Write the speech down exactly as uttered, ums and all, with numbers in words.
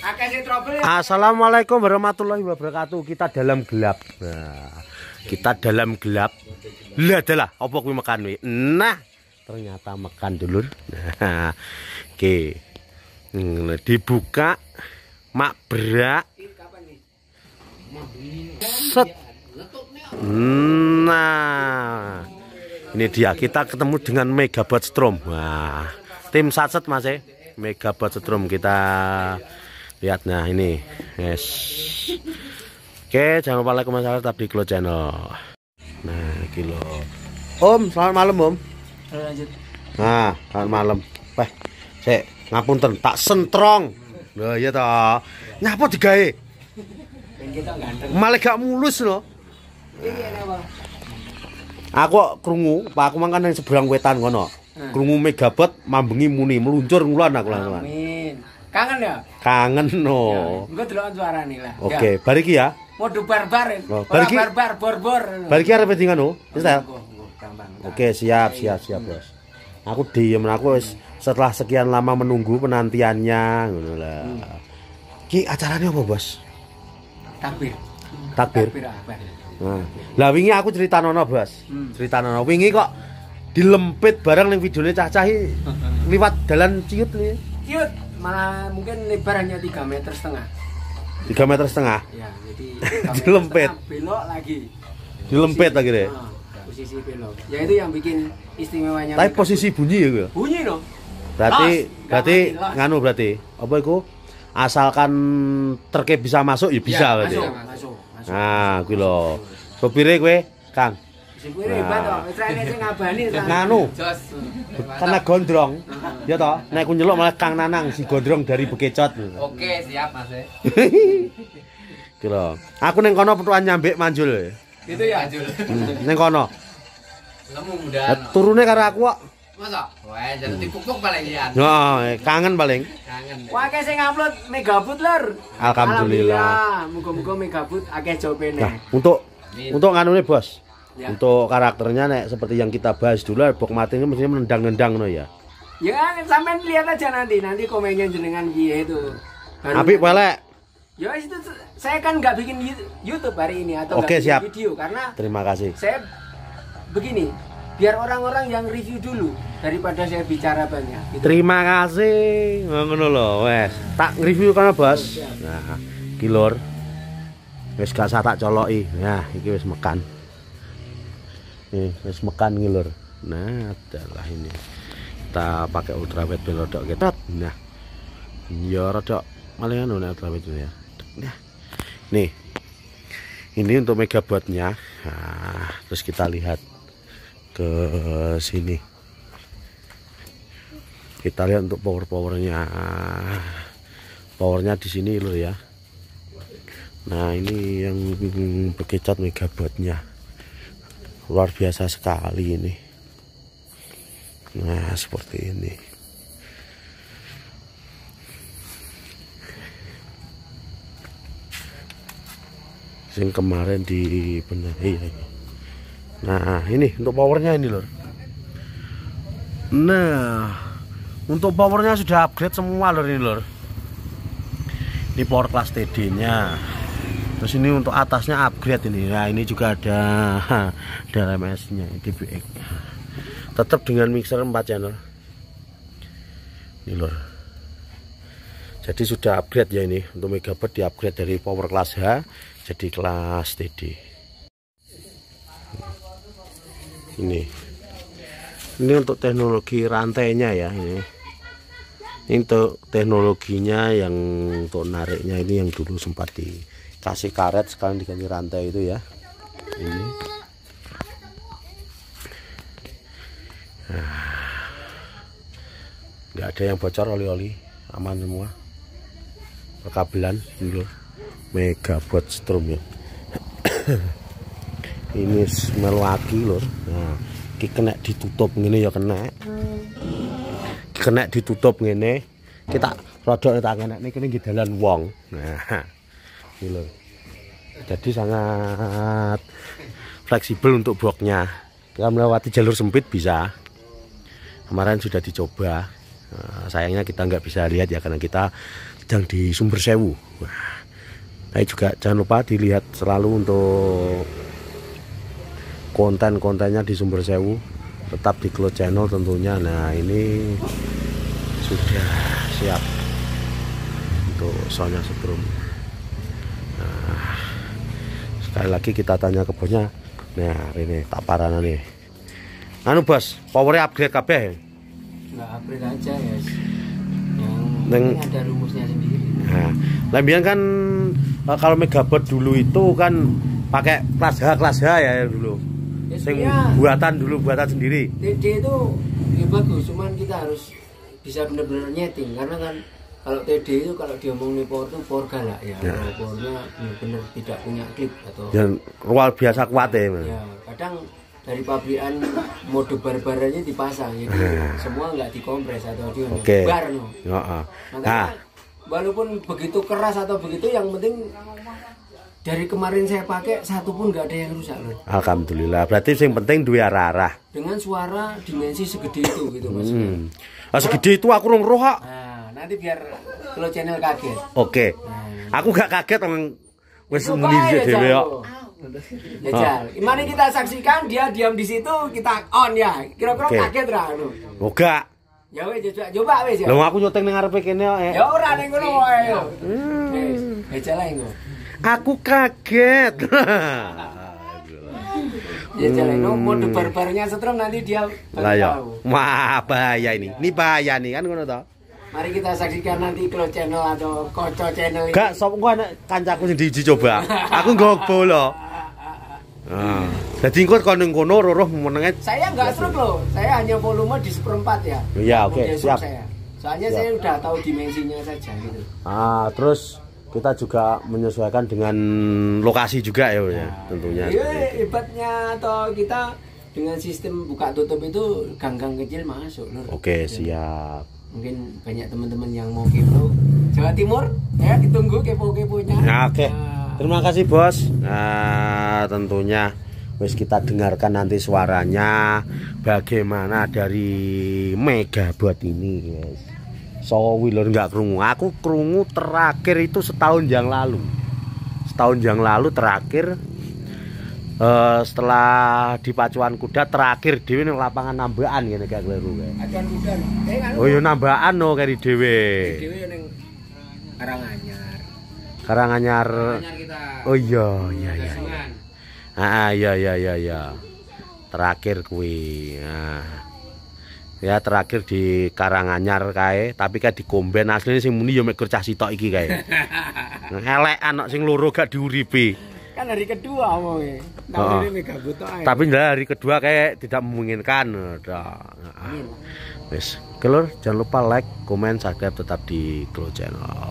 Assalamualaikum warahmatullahi wabarakatuh. Kita dalam gelap. Nah, kita dalam gelap. Lah adalah apa kuwi mekan wi. Nah, ternyata mekan dulur. Nah, oke. Hmm, dibuka mak berak. Set. Nah, ini dia kita ketemu dengan Megabot Strom. Wah, tim satset mas eh. Megabot Strom kita lihat. Nah ini yes. Oke, jangan lupa like, comment, share, tetap di Kilo Channel. Nah kilo Om, selamat malam Om. Lanjut. Nah selamat malam. Weh, sik ngapunten tak sentrong. Loh iya toh. Nyapa digawe? Malah gak mulus loh. Aku krungu, Pak aku mangkan yang seberang wetan kono. Krungu Megabot mambengi muni meluncur ngulon aku lan. Amin. Kangen ya? Kangen no. Engko deloken suarane lah. Oke, bariki ya. Mode barbar. Oh, bariki barbar bor-bor. Bariki arep di ngono. Wis ta? Gampang. Oke, siap, siap, siap, Bos. Aku diem aku wis setelah sekian lama menunggu penantiannya ngono lah. Hmm. Ki acaranya apa, Bos? Takbir. Takbir. Takbir apa? Nah, lah wingi aku cerita nono Bos. Hmm. Cerita nono wingi kok dilempit bareng ning videone cah-cah liwat dalan ciut nih. Ciut, malah mungkin lebar hanya tiga meter setengah. tiga meter setengah. Ya, jadi dilempit. Belok lagi. Dilempit lagi deh. Nah, posisi belok. Ya itu yang bikin istimewanya. Tapi posisi bunyi ya gue. Bunyi loh. Berarti Los, berarti mati, nganu berarti. Apa itu? Asalkan truknya bisa masuk ya bisa ya, berarti. Masuk, masuk, masuk. Nah, kuwi lho. Sopire kowe, Kang. Sopire hebat to. Trene sing ngabani nganu. Karena gondrong. Ya toh, nek ku nyeluk malah Kang Nanang si gondrong dari Bekecot. Oke, siap Mas. Ki lho. Aku ning kono petuan nyambek manjul. Gitu ya? Manjul. Ning kono. Lemu mudahan. Turune karo aku kok. Masa? Wah, jadi dipupuk paling ya. Nah, kangen paling. Kangen. Wah, akeh sing ngupload Megabot lur. Alhamdulillah. Muga-muga Megabot akeh jawabene. Nah, untuk untuk nganune, Bos. Ya. Untuk karakternya nek seperti yang kita bahas dulu, Bok Mati ini mestinya menendang-nendang no ya. Ya, sampean lihat aja nanti, nanti komennya jenengan piye itu. Apik pelek. Ya itu saya kan nggak bikin YouTube hari ini atau Oke, bikin siap. video karena Terima kasih. Saya begini, biar orang-orang yang review dulu daripada saya bicara banyak. Gitu. Terima kasih. Ngono lho, wes. Tak review kana, Bos. Nah, iki lur. Wis gak usah tak coloki. Nah, iki wis mekan. Nih, wis mekan iki lur. Nah, adalah ini. Kita pakai ultrawide belodok kita. Nah. Ya rodok malingan nek ultrawide ya. Nah. Nih. Ini untuk Megabotnya. Nah, terus kita lihat ke sini. Kita lihat untuk power-powernya. Powernya di sini lur ya. Nah, ini yang Bekecot Megabotnya. Luar biasa sekali ini. Nah, seperti ini. Yang kemarin dibenahi ya. Nah, ini untuk powernya ini lor. Nah, untuk powernya sudah upgrade semua lor ini lor. Ini power class T D-nya. Terus ini untuk atasnya upgrade ini. Nah, ini juga ada ada R M S-nya, D B X. Tetap dengan mixer empat channel. Ini lor. Jadi sudah upgrade ya ini. Untuk Megabot di upgrade dari power class H jadi kelas T D. Ini. Ini untuk teknologi rantainya ya ini. Ini untuk teknologinya yang untuk nariknya ini yang dulu sempat dikasih karet sekarang diganti rantai itu ya. Ini. Nah, nggak ada yang bocor oli-oli, aman semua. Perkabelan ini loh. Megabot Strom ya. Ini smell lagi lor. Nah, iki kena ditutup ngene ya kena. Kena ditutup ngene. Kita rodok tak kena niki ning dalan wong. Nah. Ini lho. Jadi sangat fleksibel untuk boxnya. Kita melewati jalur sempit bisa. Kemarin sudah dicoba. Nah, sayangnya kita nggak bisa lihat ya karena kita sedang di Sumber Sewu. Nah, tapi juga jangan lupa dilihat selalu untuk konten-kontennya di Sumber Sewu, tetap di Cloud Channel tentunya. Nah ini sudah siap untuk soalnya setrum. Nah, sekali lagi kita tanya ke bosnya. Nah ini tak parana nih. Anu bos, powernya upgrade kabeh. Nggak upgrade aja ya. Yang Neng, ada rumusnya sendiri. Nah, lembian kan kalau megabyte dulu itu kan pakai kelas H kelas H ya dulu. Ya, Sing sebenarnya buatan dulu buatan sendiri. T D itu ya bagus, cuman kita harus bisa benar-benar nyeting karena kan kalau T D itu kalau diomongin power itu power galak ya, Ya. kalau powernya benar-benar tidak punya klip atau Dan luar biasa kuat ya. ya kadang dari pabrikan mode barbaranya dipasang jadi Nah. semua nggak dikompres atau dia Oke. bar no. Heeh. Makanya Nah, walaupun begitu keras atau begitu yang penting dari kemarin saya pakai satu pun nggak ada yang rusak loh. alhamdulillah. Berarti yang penting dua arah-arah. Dengan suara dimensi segede itu gitu mas. Hmm. Ah, segede itu aku rong roh kok. Nah nanti biar kalau channel kaget. Oke. Nah. Aku gak kaget orang wis Coba muni aja, dhewe kok. Ya Jal, mari kita saksikan dia diam di situ kita on ya. Kira-kira Oke. kaget ra anu. Oh gak. Ya wes coba coba wes ya. Lho aku nyuting ning ngarepe kene kok. eh. Ya ora ning ngono wae yo. Hmm. Wes, ya Jal ae ngono. Aku kaget. Ya Jal ae ngono mode barbarnya setrum nanti dia Lah ya. tahu. Wah, bahaya ini. Ini bahaya nih kan ngono to. Mari kita saksikan nanti Cloud Channel atau Koco Channel ini. Gak sop gua anak kancaku sing diuji coba. Aku nggo bola. Ah. Jadi engko kono kono roh menenge. Saya nggak stroke loh, saya hanya volume di seperempat ya. Iya, oke, Model siap. Saya. Soalnya Siap. saya udah tahu dimensinya saja gitu. Ah, terus kita juga menyesuaikan dengan lokasi juga ya, ya tentunya. Iya, hebatnya atau kita dengan sistem buka tutup itu gang-gang kecil masuk loh. Oke, siap. Mungkin banyak teman-teman yang mau kepo Jawa Timur, ya ditunggu kepo-keponya. Nah, oke. Nah, Terima kasih, Bos. Nah, tentunya wis kita dengarkan nanti suaranya bagaimana dari Megabyte ini, guys. So, Wheeler nggak kerungu. Aku kerungu terakhir itu setahun yang lalu. Setahun yang lalu terakhir eh, setelah di pacuan kuda terakhir dhewe ning lapangan nambakan ngene kayak kleru kae. acuan kuda. Eh kan. Oh, ya nambakan no kari dhewe. Dewe yang Karanganyar. Karanganyar. Karanganyar kita. Oh iya, iya iya. Sungan. Ah, iya iya iya iya. Terakhir kuwi. Nah. Ya terakhir di Karanganyar kae, tapi kae di Komben asline sing muni ya mek cah sitok iki kae. Elek anak sing loro gak diuripi. Kan hari kedua omongnya. Oh. Tahun ini Megabyte aja. Tapi hari kedua kayak tidak memungkinkan. Udah. Amin. Wes, kelur jangan lupa like, komen, subscribe tetap di Cloud Channel.